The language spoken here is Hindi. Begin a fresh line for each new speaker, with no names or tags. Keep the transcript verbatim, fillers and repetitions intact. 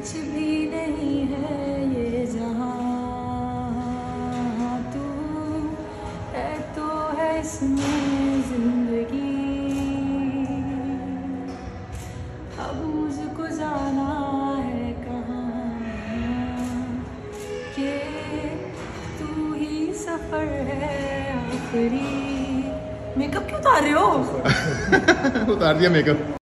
कुछ भी नहीं है ये जहां, तू है तो है इसमें जिंदगी। अब मुझको जाना है कहाँ, कि तू ही सफर है आखिरी। मेकअप क्यों उतार रहे हो?
उतार दिया मेकअप।